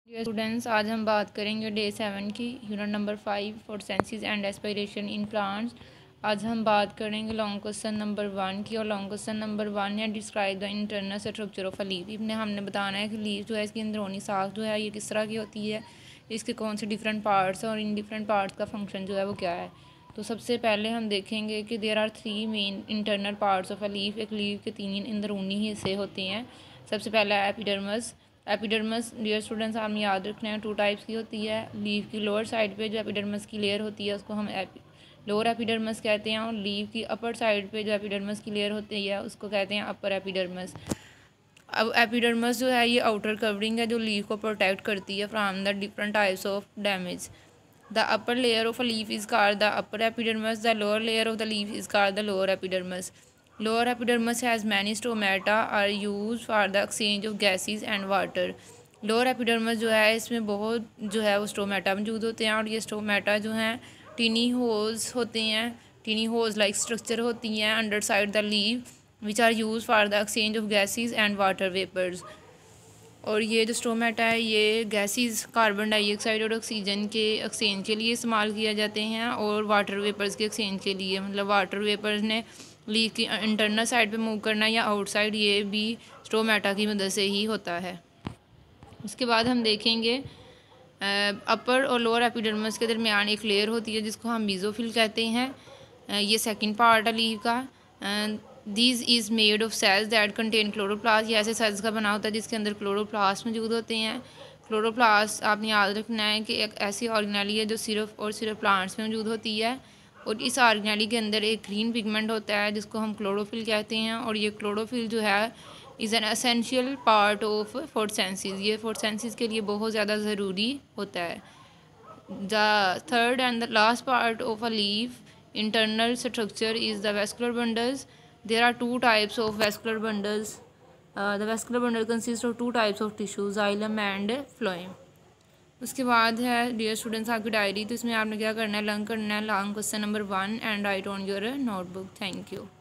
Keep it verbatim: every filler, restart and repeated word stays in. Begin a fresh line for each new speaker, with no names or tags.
Dear students, आज हम बात करेंगे डे सेवन की unit number five photosynthesis and respiration in plants. आज हम बात करेंगे लॉन्ग क्वेश्चन नंबर वन की। और लॉन्ग क्वेश्चन नंबर वन है describe the internal structure of a leaf. इसमें हमने बताना है कि लीफ जो है इसकी अंदरूनी साख जो है ये किस तरह की होती है, इसके कौन से डिफरेंट पार्ट्स हैं और इन डिफरेंट पार्ट्स का फंक्शन जो है वो क्या है। तो सबसे पहले हम देखेंगे कि there are three main internal parts of a leaf. एक लीफ के तीन अंदरूनी हिस्से होते हैं। सबसे पहला एपिडर्मस। एपिडर्मस डियर स्टूडेंट्स आपने याद रखना है टू टाइप्स की होती है। लीफ की लोअर साइड पे जो एपिडर्मस की लेयर होती है उसको हम लोअर एपिडर्मस कहते हैं, और लीफ की अपर साइड पे जो एपिडर्मस की लेयर होती है उसको कहते हैं अपर एपिडर्मस। अब एपिडर्मस जो है ये आउटर कवरिंग है जो लीफ को प्रोटेक्ट करती है from the different types of damage. The upper layer of a leaf is called the upper epidermis. The lower layer of the leaf is called the lower epidermis. Lower epidermis has many stomata are used for the exchange of gases and water. Lower epidermis जो है इसमें बहुत जो है वो stomata मौजूद होते हैं, और ये स्टोमेटा जो हैं टीनी होल्स होते हैं, टीनी होल्स लाइक स्ट्रक्चर होती हैं under side the leaf which are use for the exchange of gases and water vapours. और ये जो स्टोमेटा है ये गैसेस कार्बन डाइऑक्साइड और ऑक्सीजन के एक्सचेंज के लिए इस्तेमाल किया जाते हैं, और वाटर वेपर्स के एक्सचेंज के लिए, मतलब वाटर वेपर्स ने लीफ की इंटरनल साइड पे मूव करना या आउटसाइड, ये भी स्टोमेटा की मदद से ही होता है। उसके बाद हम देखेंगे अपर और लोअर एपिडर्मस के दरमियान एक लेयर होती है जिसको हम मेसोफिल कहते हैं। ये सेकंड पार्ट है लीफ का। This is made of cells that contain chloroplast. ये ऐसे सेल्स का बना होता है जिसके अंदर क्लोरोप्लास्ट मौजूद होते हैं। क्लोरोप्लास्ट आपने याद रखना है कि एक ऐसी ऑर्गेनेली है जो सिर्फ और सिर्फ प्लांट्स में मौजूद होती है, और इस ऑर्गेनेली के अंदर एक ग्रीन पिगमेंट होता है जिसको हम क्लोरोफिल कहते हैं। और ये क्लोरोफिल जो है is an essential part of photosynthesis. ये फोटोसिंथेसिस के लिए बहुत ज़्यादा ज़रूरी होता है। The third and the last part of a leaf internal structure is the vascular bundles. There are two types of vascular bundles. Uh, the vascular bundle consists of two types of tissue, xylem and phloem. उसके बाद है dear students आपकी diary. तो इसमें आपने क्या करना है, लर्न करना है long question number one and write on your notebook. Thank you.